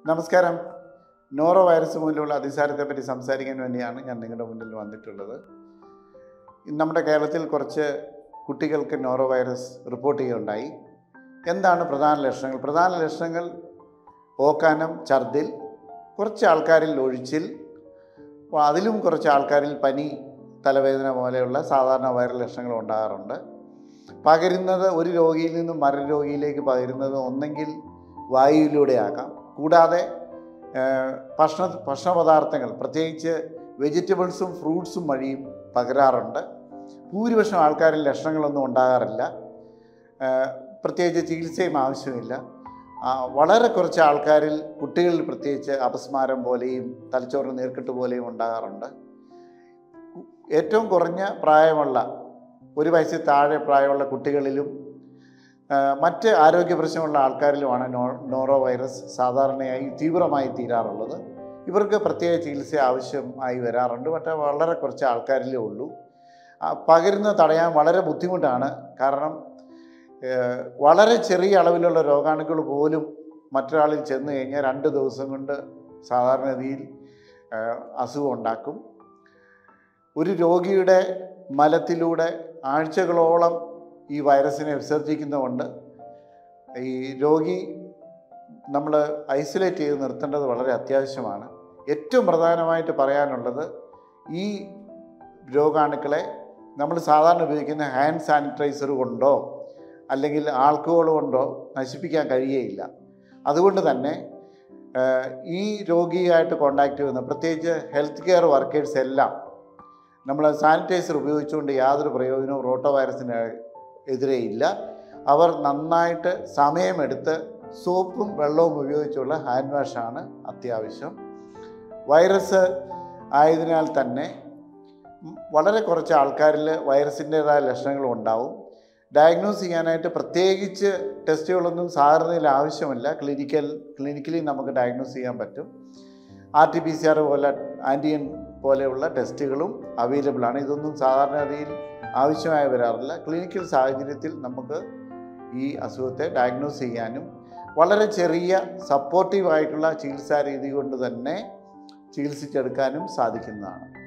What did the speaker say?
നമസ്കാരം. Noro virus മൂലമുള്ള അതിസാരത്തെപ്പറ്റി സംസാരിക്കാൻ വേണ്ടിയാണ് ഞാൻ നിങ്ങളുടെ മുന്നിൽ വന്നിട്ടുള്ളത്. നമ്മുടെ കേരളത്തിൽ കുറച്ച് കുട്ടികൾക്ക് നോറോ വൈറസ് റിപ്പോർട്ട് ചെയ്യുകയുണ്ടായി. എന്താണ് പ്രധാന ലക്ഷണങ്ങൾ? പ്രധാന ലക്ഷണങ്ങൾ ഓക്കാനം, ഛർദിൽ, കുറച്ച് ആൾക്കാരിൽ ഒഴിച്ചിൽ, അതിലും കുറച്ച് ആൾക്കാരിൽ പനി, തലവേദന പോലെയുള്ള സാധാരണ വൈറൽ ലക്ഷണങ്ങൾ ഉണ്ടാകാറുണ്ട്. പകരുന്നത് ഒരു രോഗിയിൽ നിന്നും മറ്റൊരു രോഗിയിലേക്ക് പകരുന്നത് ഒന്നെങ്കിൽ വായുവിലൂടെ ആകാം, കൂടാതെ ഭക്ഷണപദാർത്ഥങ്ങൾ പ്രത്യേകിച്ച് വെജിറ്റബിൾസും ഫ്രൂട്ട്സും വഴിയും പകരാറുണ്ട്. ഭൂരിപക്ഷം ആൾക്കാരിൽ ലക്ഷണങ്ങളൊന്നും ഉണ്ടാകാറില്ല, പ്രത്യേകിച്ച് ചികിത്സയും ആവശ്യമില്ല. വളരെ കുറച്ച് ആൾക്കാരിൽ, കുട്ടികളിൽ പ്രത്യേകിച്ച് അപസ്മാരം പോലെയും തലച്ചോറിന് നീർക്കെട്ട് പോലെയും ഉണ്ടാകാറുണ്ട്. ഏറ്റവും കുറഞ്ഞ പ്രായമുള്ള 1 വയസ്സിൽ താഴെ പ്രായമുള്ള കുട്ടികളിലും മറ്റ് ആരോഗ്യ പ്രശ്നമുള്ള ആൾക്കാരിലുമാണ് നോറോ വൈറസ് സാധാരണയായി തീവ്രമായി തീരാറുള്ളത്. ഇവർക്ക് പ്രത്യേക ചികിത്സ ആവശ്യമായി വരാറുണ്ട്, പക്ഷേ വളരെ കുറച്ച് ആൾക്കാരിലേ ഉള്ളൂ. പകരുന്നത് തടയാൻ വളരെ ബുദ്ധിമുട്ടാണ്. കാരണം വളരെ ചെറിയ അളവിലുള്ള രോഗാണുക്കൾ പോലും മറ്റൊരാളിൽ ചെന്ന് കഴിഞ്ഞാൽ 2 ദിവസം കൊണ്ട് സാധാരണഗതിയിൽ അസുഖം ഉണ്ടാക്കും. ഒരു രോഗിയുടെ മലത്തിലൂടെ ആഴ്ചകളോളം ഈ വൈറസിനെ വിസർജിക്കുന്നതുകൊണ്ട് ഈ രോഗി നമ്മൾ ഐസൊലേറ്റ് ചെയ്ത് നിർത്തേണ്ടത് വളരെ അത്യാവശ്യമാണ്. ഏറ്റവും പ്രധാനമായിട്ട് പറയാനുള്ളത്, ഈ രോഗാണുക്കളെ നമ്മൾ സാധാരണ ഉപയോഗിക്കുന്ന ഹാൻഡ് സാനിറ്റൈസർ കൊണ്ടോ അല്ലെങ്കിൽ ആൽക്കഹോൾ കൊണ്ടോ നശിപ്പിക്കാൻ കഴിയുകയില്ല. അതുകൊണ്ട് തന്നെ ഈ രോഗിയായിട്ട് കോണ്ടാക്ട് ചെയ്യുന്ന പ്രത്യേകിച്ച് ഹെൽത്ത് കെയർ വർക്കേഴ്സ് എല്ലാം നമ്മൾ സാനിറ്റൈസർ ഉപയോഗിച്ചുകൊണ്ട് യാതൊരു പ്രയോജനവും റോട്ടോ വൈറസിന് എതിരെ ഇല്ല. അവർ നന്നായിട്ട് സമയമെടുത്ത് സോപ്പും വെള്ളവും ഉപയോഗിച്ചുള്ള ഹാൻഡ് വാഷാണ് അത്യാവശ്യം. വൈറസ് ആയതിനാൽ തന്നെ വളരെ കുറച്ച് ആൾക്കാരിൽ വൈറസിൻ്റേതായ ലക്ഷണങ്ങൾ ഉണ്ടാവും. ഡയഗ്നോസ് ചെയ്യാനായിട്ട് പ്രത്യേകിച്ച് ടെസ്റ്റുകളൊന്നും സാധാരണയിൽ ആവശ്യമില്ല. ക്ലിനിക്കലി നമുക്ക് ഡയഗ്നോസ് ചെയ്യാൻ പറ്റും. RT-PCR പോലെ, ആൻറ്റിജൻ പോലെയുള്ള ടെസ്റ്റുകളും അവൈലബിൾ ആണ്. ഇതൊന്നും സാധാരണഗതിയിൽ ആവശ്യമായി വരാറില്ല. ക്ലിനിക്കൽ സാഹചര്യത്തിൽ നമുക്ക് ഈ അസുഖത്തെ ഡയഗ്നോസ് ചെയ്യാനും വളരെ ചെറിയ സപ്പോർട്ടീവായിട്ടുള്ള ചികിത്സാ രീതി കൊണ്ട് തന്നെ ചികിത്സിച്ചെടുക്കാനും സാധിക്കുന്നതാണ്.